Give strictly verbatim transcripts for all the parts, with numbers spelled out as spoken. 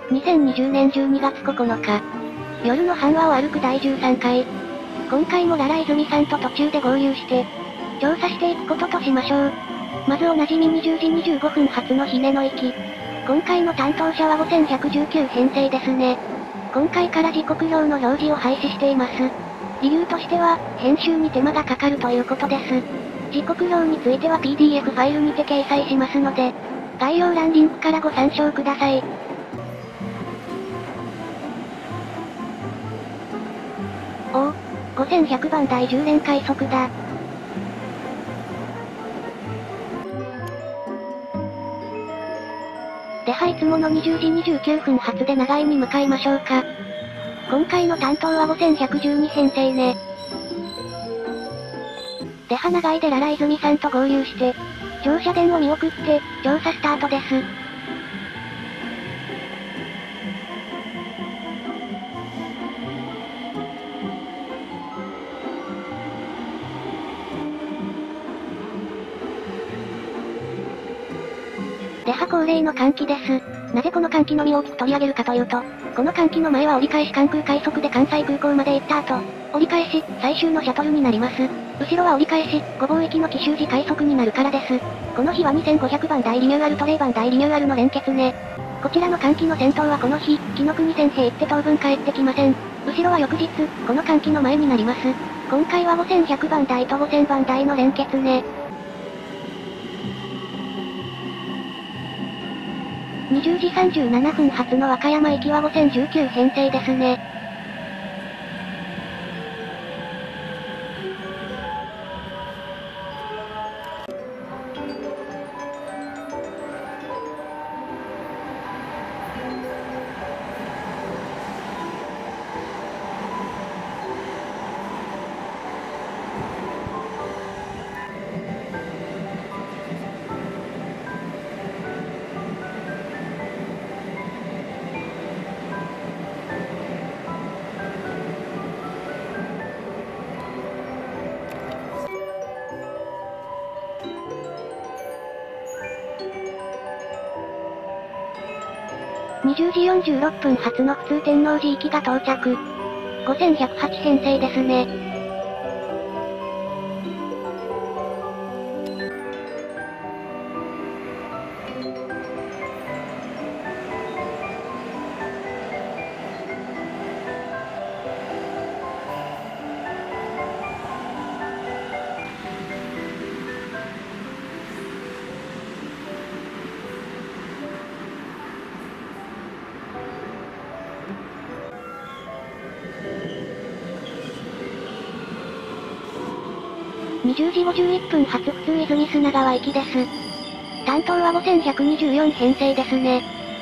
にせんにじゅうねんじゅうにがつここのか。夜の半和を歩くだいじゅうさんかい。今回もララ泉さんと途中で合流して、調査していくこととしましょう。まずおなじみにじゅうじにじゅうごふん発の姫の駅。今回の担当者はごせんひゃくじゅうきゅう編成ですね。今回から時刻表の表示を廃止しています。理由としては、編集に手間がかかるということです。時刻表については ピーディーエフ ファイルにて掲載しますので、概要欄リンクからご参照ください。おお、ごせんひゃくばんだいじゅう連快速だ。ではいつものにじゅうじにじゅうきゅうふん発で長井に向かいましょうか。今回の担当はごせんひゃくじゅうに編成ね。では長井でララ泉さんと合流して、乗車電を見送って、調査スタートです。では恒例の換気です。なぜこの換気のみを大きく取り上げるかというと、この換気の前は折り返し関空快速で関西空港まで行った後、折り返し、最終のシャトルになります。後ろは折り返し、ごぼう駅の紀州寺快速になるからです。この日はにせんごひゃくばん台リニューアルとゼロばん台リニューアルの連結ね。こちらの換気の先頭はこの日、紀の国線へ行って当分帰ってきません。後ろは翌日、この換気の前になります。今回はごせんひゃくばん台とごせんばん台の連結ね。にじゅうじさんじゅうななふん発の和歌山駅はごせんじゅうきゅう編成ですね。にじゅうじよんじゅうろっぷん発の普通天王寺行きが到着。ごせんひゃくはち編成ですね。にじゅうじごじゅういっぷん発普通泉砂川行きです。担当はごせんひゃくにじゅうよん編成ですね。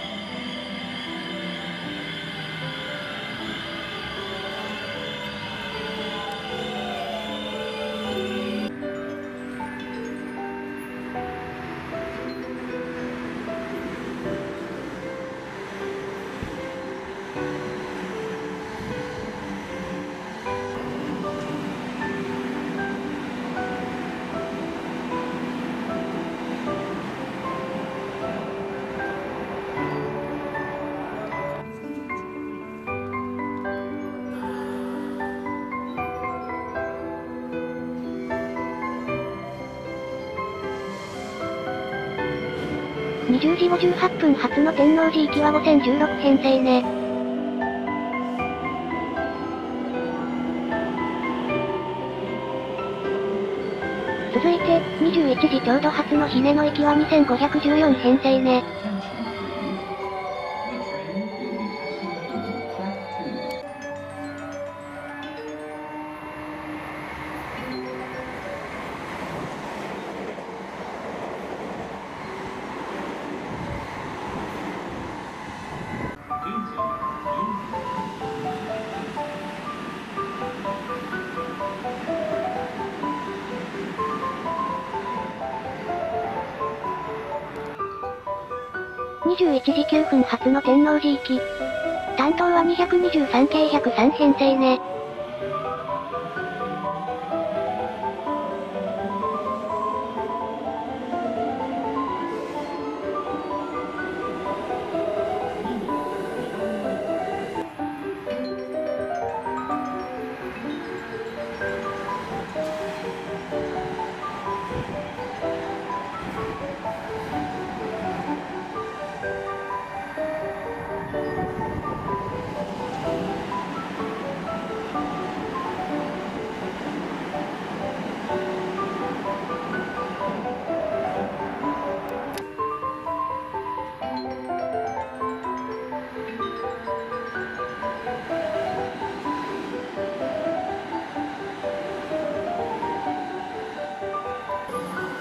にじゅうじごじゅうはっぷん発の天王寺行きはごせんじゅうろく編成ね。続いて、にじゅういちじちょうど発の姫野行きはにせんごひゃくじゅうよん編成ね。にじゅういちじきゅうふん発の天王寺行き。担当はにひゃくにじゅうさん系ひゃくさん編成ね。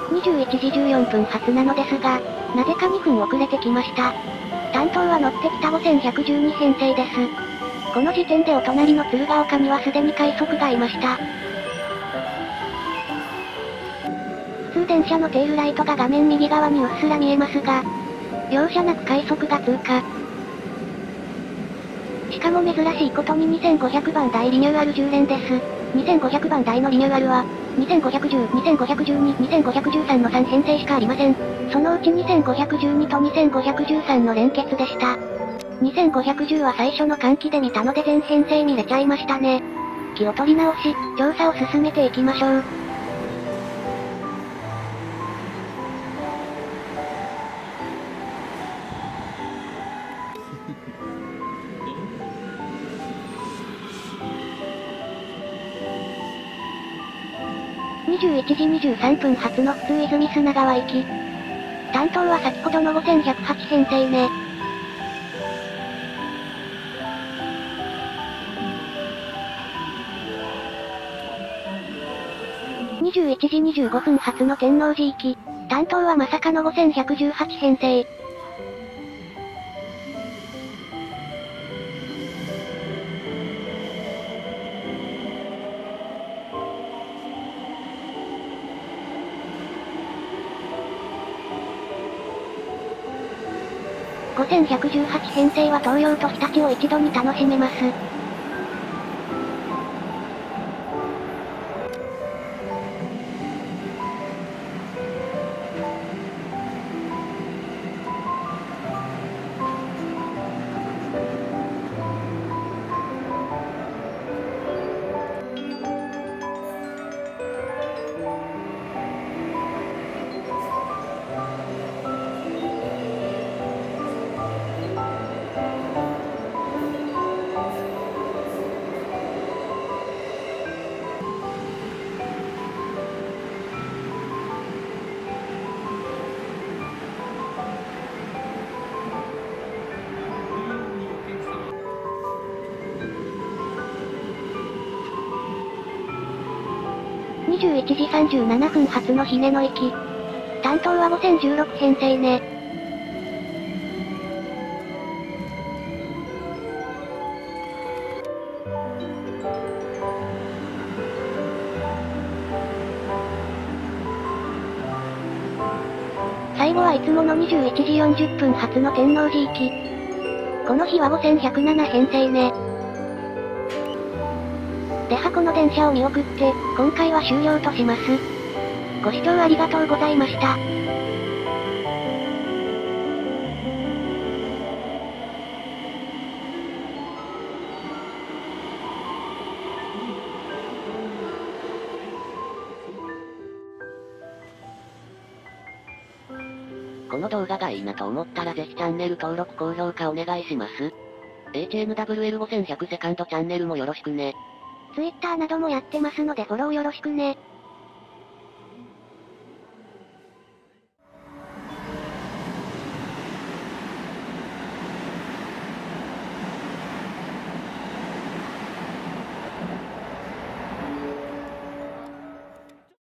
にじゅういちじじゅうよんぷん発なのですが、なぜかにふん遅れてきました。担当は乗ってきたごせんひゃくじゅうに編成です。この時点でお隣の鶴岡にはすでに快速がいました。普通電車のテールライトが画面右側にうっすら見えますが、容赦なく快速が通過。しかも珍しいことににせんごひゃくばん台リニューアルじゅう連です。にせんごひゃくばん台のリニューアルは、にせんごひゃくじゅう、にせんごひゃくじゅうに、にせんごひゃくじゅうさんのさん編成しかありません。そのうちにせんごひゃくじゅうにとにせんごひゃくじゅうさんの連結でした。にせんごひゃくじゅうは最初の換気で見たので全編成見れちゃいましたね。気を取り直し、調査を進めていきましょう。にじゅういちじにじゅうさんぷん発の普通泉砂川行き。担当は先ほどのごせんひゃくはち編成ね。にじゅういちじにじゅうごふん発の天王寺行き。担当はまさかのごせんひゃくじゅうはち編成。ごせんひゃくじゅうはち編成は東洋と日立を一度に楽しめます。にじゅういちじさんじゅうななふん発の姫野行き。担当はごせんじゅうろく編成ね。最後はいつものにじゅういちじよんじゅっぷん発の天王寺行き。この日はごせんひゃくなな編成ね。ではこの電車を見送って、今回は終了とします。ご視聴ありがとうございました。 この動画がいいなと思ったらぜひチャンネル登録高評価お願いします。エイチエヌダブリューエルごせんひゃくセカンドチャンネルもよろしくね。 Twitter などもやってますのでフォローよろしくね。